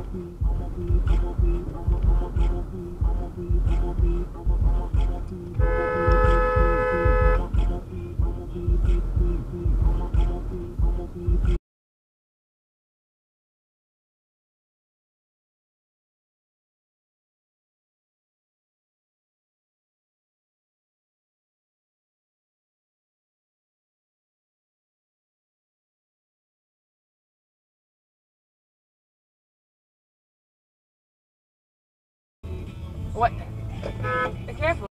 What? Be careful.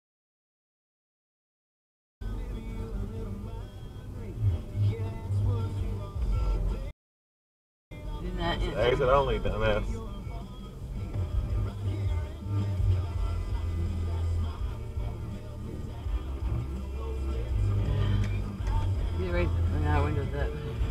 Exit only, dumbass. Get right from that window's up.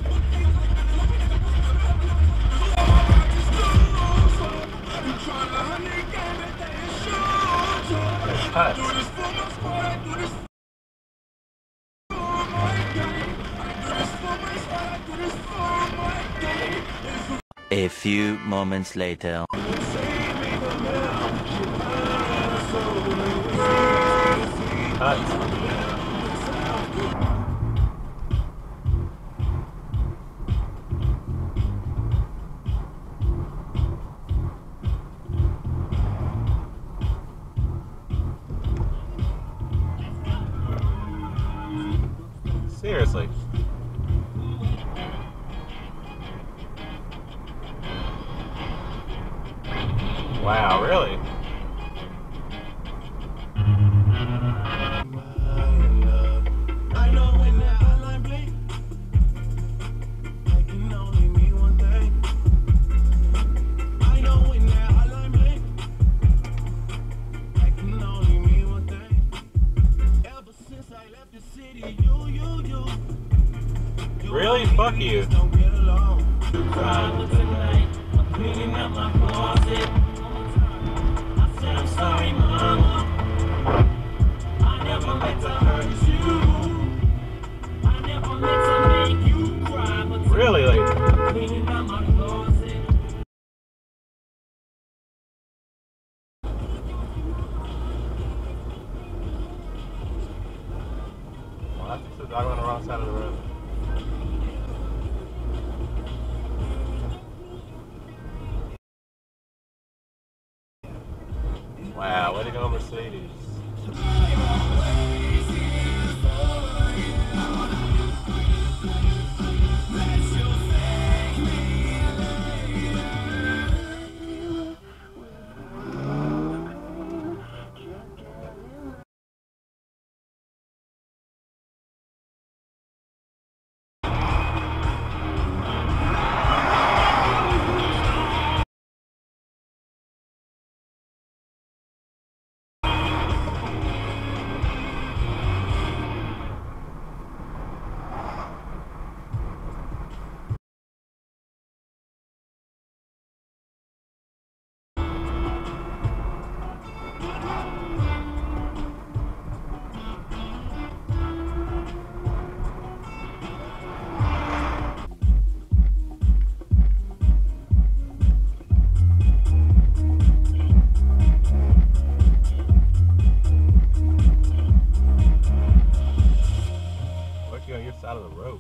A few moments later. Seriously. Wow, really? I know when that hotline blink, I can only mean one thing. I know when that hotline blink, I can only mean one thing. Ever since I left the city, you Really? Fuck you. don't get along. Crying tonight, I'm cleaning up my closet. I said I'm sorry, mama. I never meant to hurt you. I never meant to make you cry. But Really? Like, I'm cleaning up my closet. well, that's just a dog on the wrong side of the road. Wow, way to go, Mercedes. What, you on your side of the road?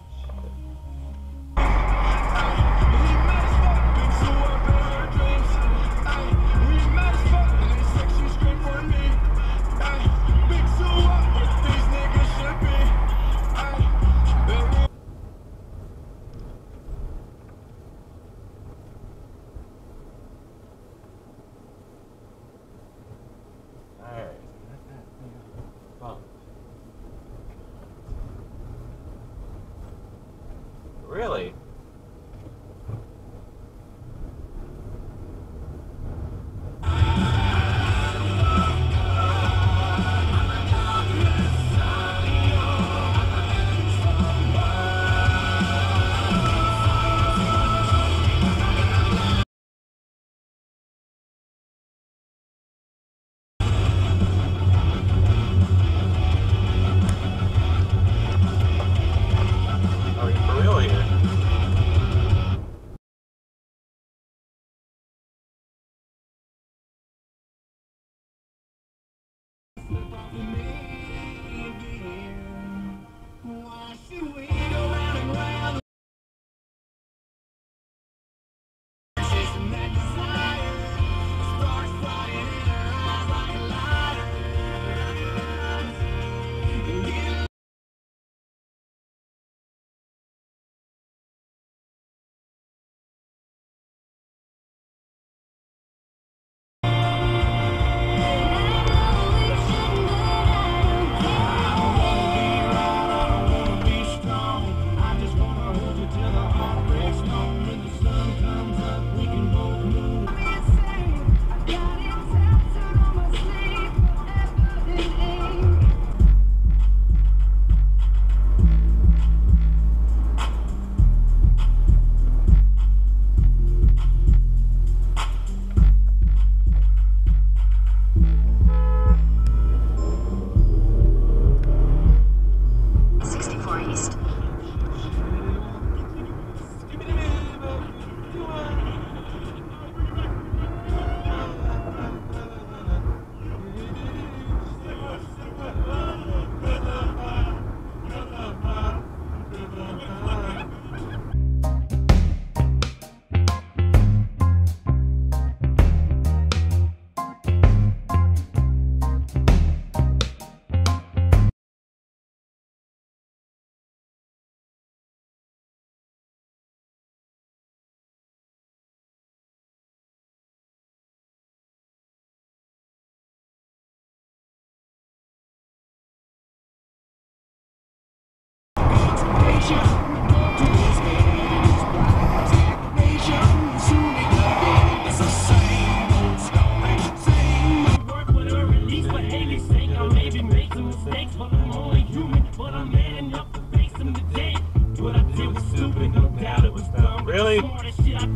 We met as fuck, and they said she's great for me.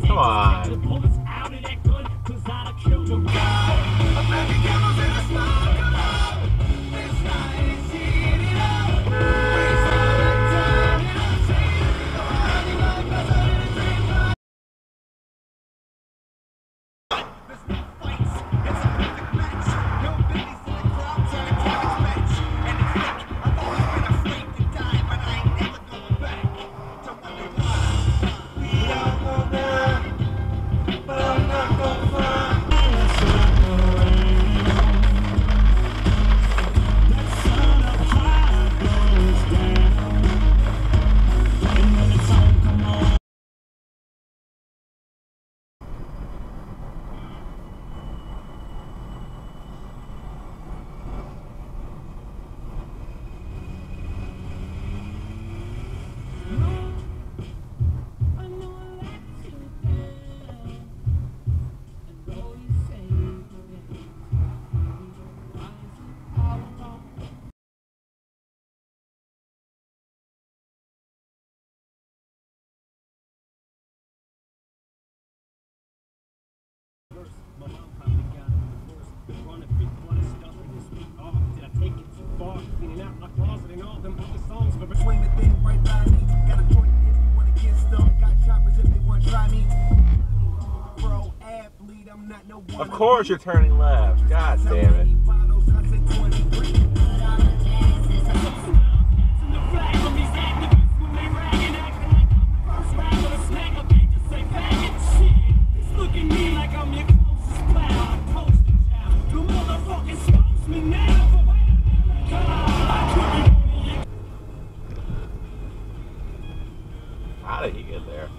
Come on. The bullets out of that gun, 'cause I'd have killed them. Go! A baby camels in a smoke. Come on. This night is heating up. Raise up and turn it up. Say it. No, I need my best in a dream. There's no fights. It's a perfect match. No biddies in the crowd turn to his match. And it's sick. I've always been afraid to die, but I ain't never going back. To wonder why. We all know that, but I'm not gonna find. That sun up high goes down. And when it's on, come on. My mom probably got it the worst. Been running big blood stuff in this week off. Did I take it too far? Cleaning out my closet and all them other songs. But swing the thing right by me. Got a joint if you wanna get stoned. Got choppers if they wanna try me. Pro athlete, I'm not no one. Of course you're turning left. God damn it. Look at me like I'm your closest pal. I'm poster child. You motherfucking smokes me now. How did he get there?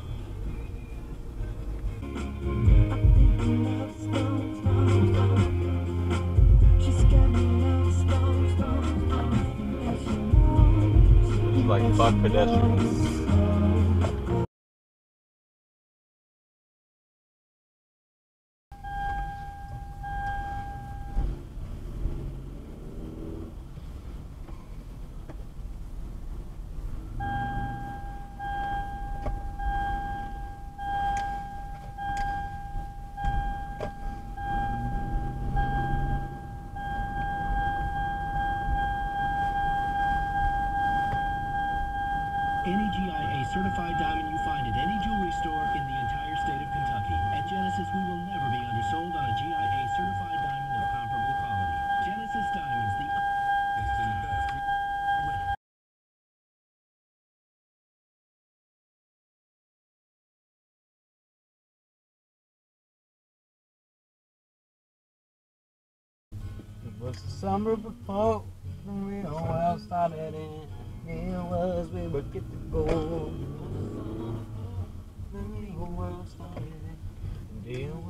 He's like, fuck pedestrians. Any GIA certified diamond you find at any jewelry store in the entire state of Kentucky. At Genesis, we will never be undersold on a GIA certified diamond of comparable quality. Genesis Diamonds, the It was the summer before the real world started in. It was we were get to go. The real world started in. The real world